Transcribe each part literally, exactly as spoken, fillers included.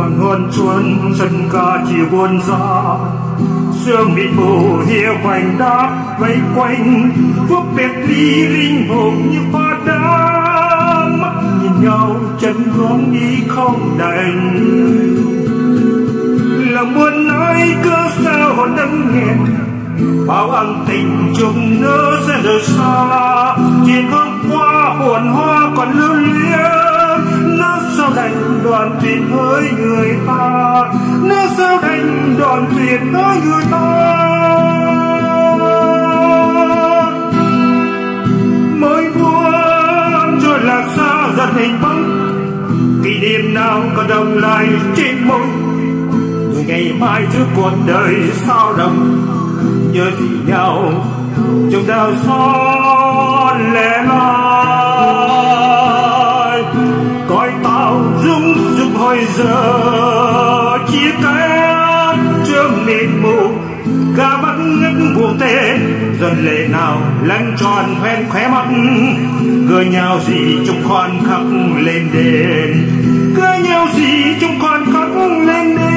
hoàng hôn chuồn sân ca chiều buồn gió, sương mịt mù hiu quanh đá vây quanh, phút biệt ly linh hồn như hoa đá, mắt nhìn nhau chân hướng đi không đành. Lòng buồn nói cớ sao hồn đắng nghẹn, bao ân tình chung nỡ sẽ rời xa, chỉ hôm qua hồn hoa còn lưu luyến, nỡ sao đành đoàn tuyệt với người ta, nỡ sao đành đoàn tuyệt với người ta. Mới buồn rồi lạc xa dần hình bóng, kỷ niệm nào còn đồng lại trên môi, người ngày mai trước cuộc đời sao đậm nhớ gì nhau trong đau xót lẻ loi, cõi tao rung rung hồi giờ chia cách trước mịt mù, ga vẫn ngất buồn tên dần lệ nào lăn tròn hoen khóe mắt, gợi nhau gì trong khoan khắc lên đền, gợi nhau gì trong khoan khắc lên đền.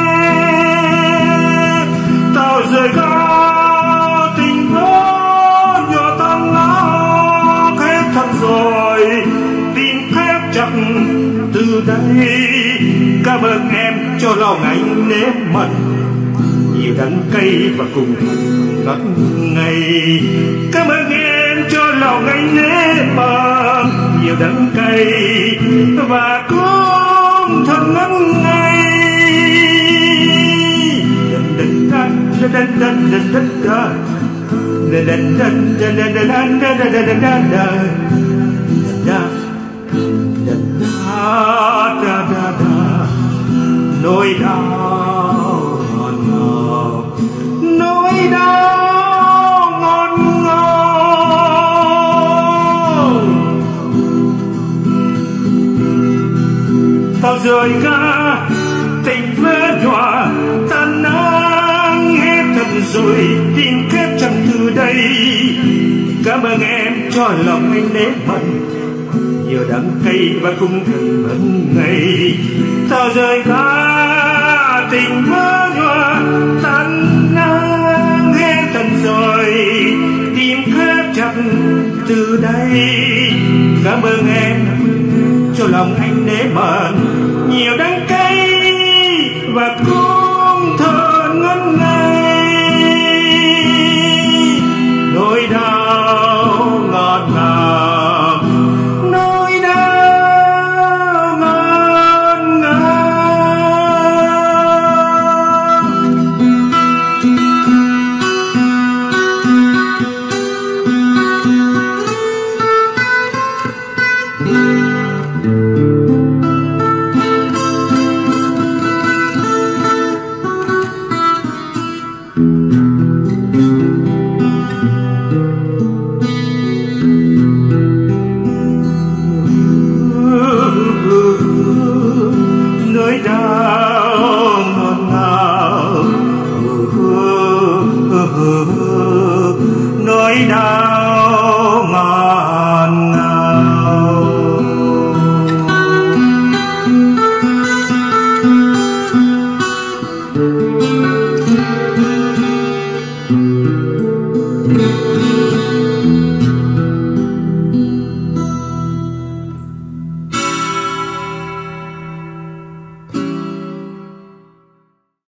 Tao rời cao tình vỡ nhỏ tan lá khép thật rồi, tim khép chặt từ đây. Cảm ơn em cho lòng anh nếp mật nhiều đắng cay và cùng ngất ngây. Cảm ơn em cho lòng anh nếp mật nhiều đắng cay và cũng thật ngất ngây. Nỗi đau ngọt ngào, nỗi đau ngọt ngào. Tao rời ga tình vỡ nhòa tan nắng hết thật rồi, tim khép chẳng từ đây. Cảm ơn em cho lòng anh nếp bận nhiều đắng cay và cũng thật mẫn ngây. Tao rời ga tình vỡ nhòa tan nắng hết thật rồi, tim khép chặt từ đây. Cảm ơn em cho lòng anh nếp bận nhiều đắng cay và cũng thật ngất ngây. Nỗi đau ngọt ngào, nỗi đau ngọt ngào. Nỗi đau ngọt ngào, nỗi đau ngọt ngào.